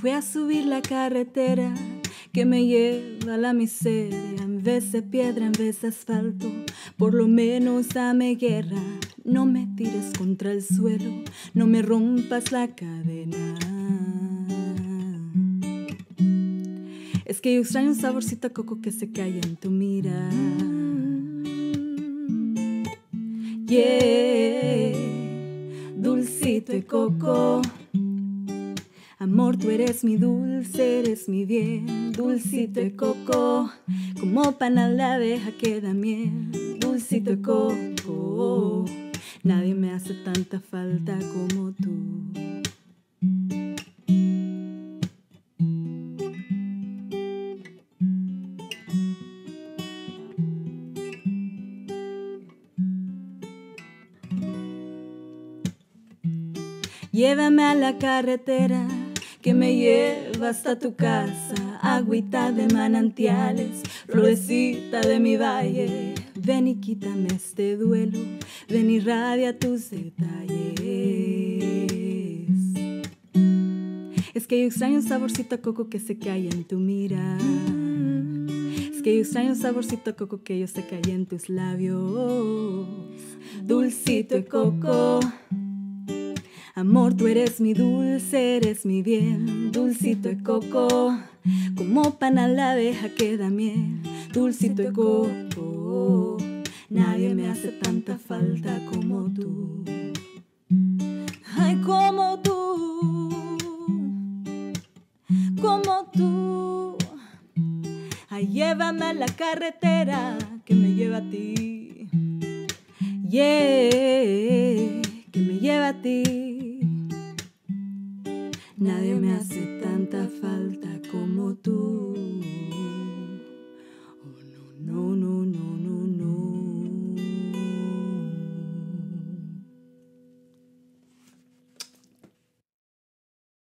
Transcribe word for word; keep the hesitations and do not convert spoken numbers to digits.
voy a subir la carretera que me lleva a la miseria. En vez de piedra, en vez de asfalto, por lo menos dame guerra. No me tires contra el suelo, no me rompas la cadena. Es que yo extraño un saborcito a coco que se calla en tu mirada. Yeah, dulcito de coco. Amor, tú eres mi dulce, eres mi bien. Dulcito de coco, como pan a la abeja que da miel. Dulcito de coco, nadie me hace tanta falta como tú. Llévame a la carretera que me lleva hasta tu casa. Agüita de manantiales, florecita de mi valle. Ven y quítame este duelo, ven y radia tus detalles. Es que yo extraño un saborcito a coco que se calla en tu mirada. Es que yo extraño un saborcito a coco que yo se calla en tus labios. Dulcito de coco. Amor, tú eres mi dulce, eres mi bien. Dulcito de coco, como pan a la abeja que da miel. Dulcito de coco, nadie me hace tanta falta como tú. Ay, como tú, como tú. Ay, llévame a la carretera que me lleva a ti. Yeah, que me lleva a ti.